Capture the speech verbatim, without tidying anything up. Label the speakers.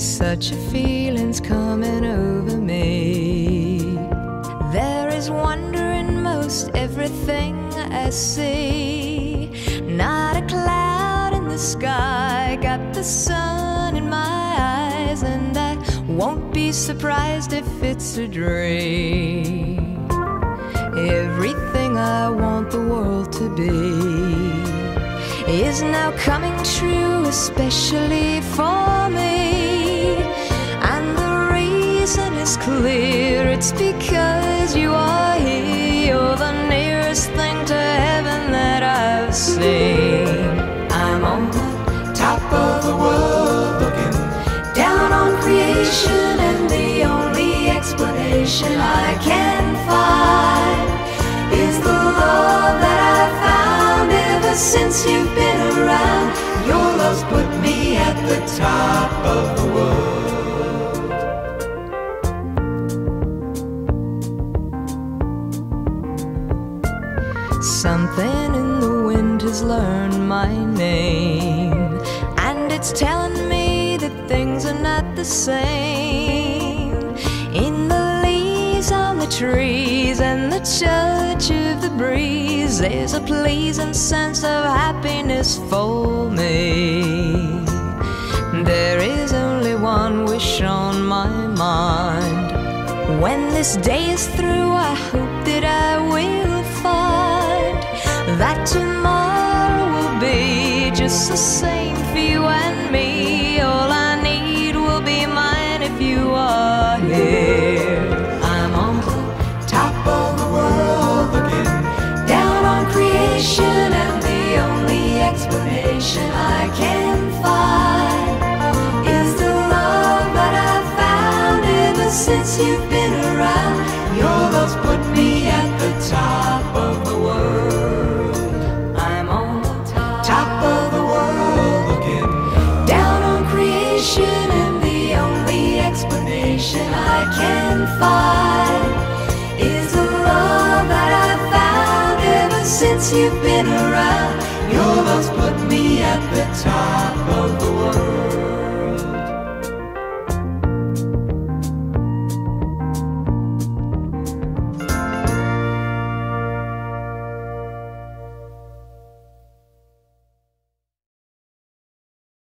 Speaker 1: Such a feeling's coming over me. There is wonder in most everything I see. Not a cloud in the sky, got the sun in my eyes, and I won't be surprised if it's a dream. Everything I want the world to be is now coming true, especially for me. And the reason is clear, it's because you are here. You're the nearest thing to heaven that I've seen. I'm on the top of the world, looking down on creation, and the only explanation I can find is the love that I've found ever since you've been around. Your love's put me at the top of the world. Something in the wind has learned my name, and it's telling me that things are not the same. In the leaves on the trees and the touch of the breeze, there's a pleasing sense of happiness for me. There is only one wish on my mind. When this day is through, I hope that I will find that tomorrow will be just the same for you and me. All I need will be mine if you are here. I'm on the top of the world, looking down on creation, and the only explanation I can find is the love that I've found ever since you've been around. Your love's put me at the top of the world. I'm on the top of the world, looking down on creation, and the only explanation I can find is the love that I've found ever since you've been around. Your love's put me